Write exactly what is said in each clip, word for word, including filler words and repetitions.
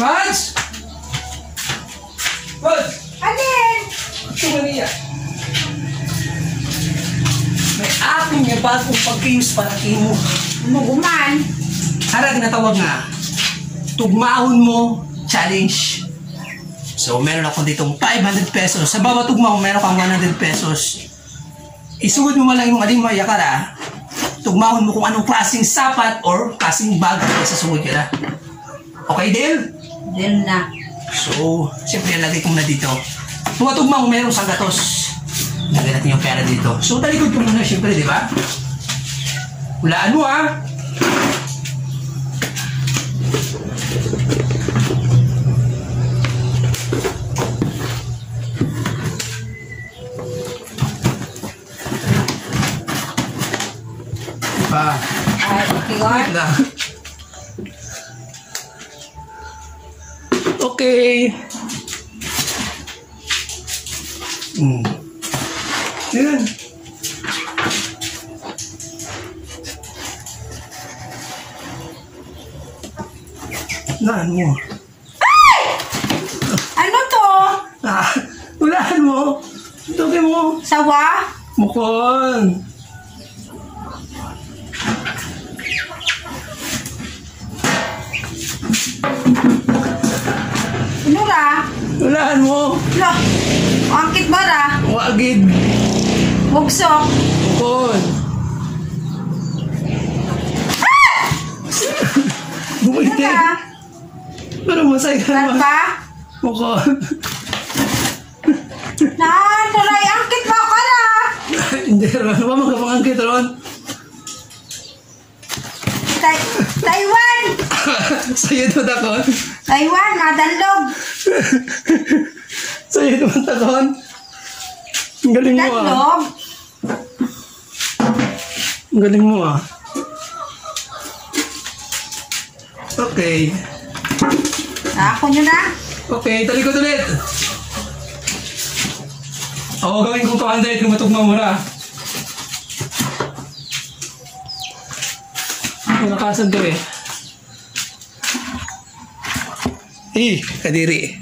Mads! Mads! Alin? Tumaniya. May aking nga bagong pag-games para kimo. Muguman. Harag na tawag nga. Tugmahon mo challenge. So, meron ako ditong five hundred pesos. Sa bawat tugma mo, meron kang one hundred pesos. Isugod mo lang yung aling mayakara. Tugmahon mo kung anong klaseng sapat or klaseng bag na sasugod ka na. Okay, Del? Del na. So, siyempre lagay kong na dito. Mga tugma mo, meron sang gatos. Lagay natin yung pera dito. So, talikod ko muna siyempre, di ba? Hulaan mo, ha? Pa. Ay, okay, Wait lang. Okay. Hmm. Yan. Hulaan mo. Ay! Ano to? Ah, hulaan mo. Tugi mo. Sawa? Mukon. Ano ra? Hulaan mo. Lo, angkit ba ra? Wagid. Bugsok. Mukon. Ano Bumiti. ra? Pero masay ka Lan naman. pa? Mukon. Na, naray, angkit mo ka na. Hindi ron. Ano ba magkapangangkit ron? Tai Taiwan! Sa'yo ito takon. Taiwan, madalog. Sa'yo ito takon. Ang galing mo ah. Dadlog. Ang galing mo ah. Okay. Ako nyo na. Okay, talikod ulit. Oo, gawin kong two hundred kung matugma mo ra. Nakasan to eh. Eh, kadiri.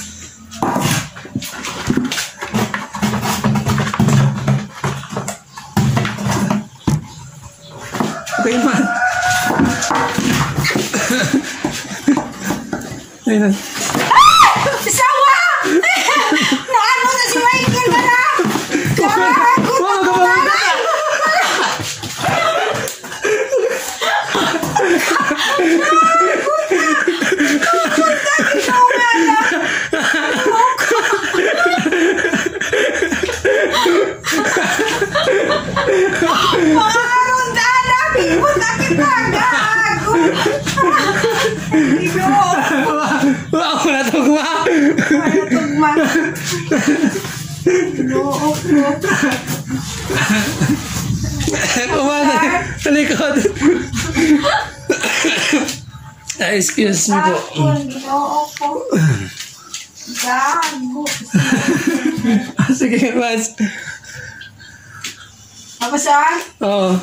Okay man. Ayun. Sawa! Naano na si Michael ba na? Gago! Wow, gawin ka! Maron dana! Bimot na kita! Gago! Ino! Wow, natugma! Ano tugma? Inook mo. Kumana, talikod. Ah, excuse me po. Gago! Inook ko. Gago! Sige, Mas. Apa saan? Oo.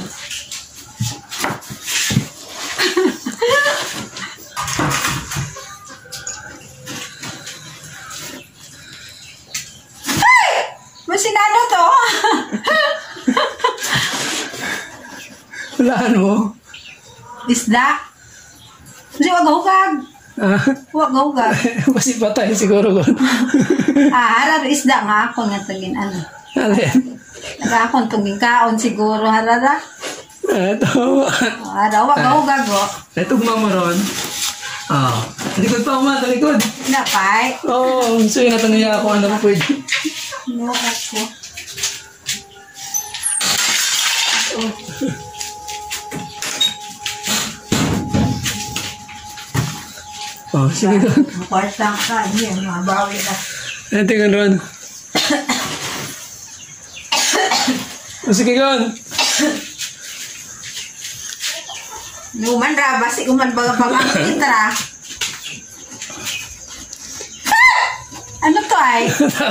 Masinano to? Hulaan mo. Isda? Kasi wag hukag. Ah, Wag hukag. kasi patay siguro ko. Ah, harar isda nga ako nga tagin ano. Alin? Nagakon tuging kaon siguro harara. Ito. Oh, hara, wag hukag go. Natugma mo ron. Oo. Talikod pa uma, talikod. Napay. Oo, so yun natanaya ako. Ano pa pwede? No ako. Oh, sige doon. Kwarta ka, niya, mabawi na. Ano tingnan ron? Oh, sige doon. Numan ra, basi uman baga-baga kita. Ano to ay?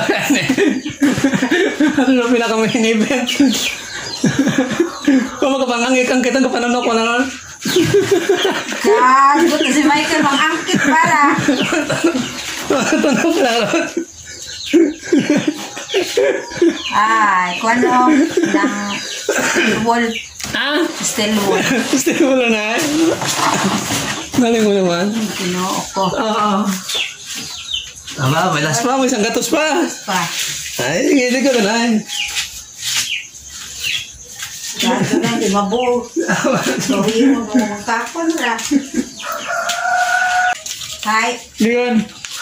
Ano na pinaka-main event? Kung magkapangangikang kitang kapananok ko na nun, Gagot na si Michael, mang-angkit para. Ito na pala ron. Ay, kung ano, ng wall, Ah? steel wall. Gusto mo lang na eh. Galing mo naman. Kinoo ko. Oo. Tama, may last pa. May isang gatos pa. Pa. Ay, hindi ko na na eh. Gago na, di mabuo. Gawin mo mga kapon ra. Hi. Leon.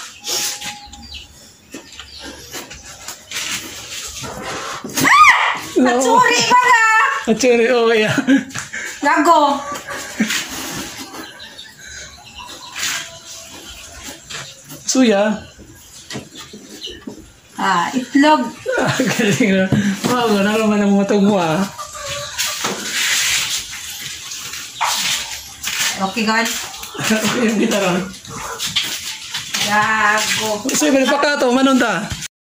Natsuri ba ka? Actually, okay ah. Gago. Suya. Ah, itlog. Ah, galing na. Wow, gano'n naman ang mutog mo ah. Okay, God. Yung gitaron. Gago. So, ibalik pa ka ito. Manon ta.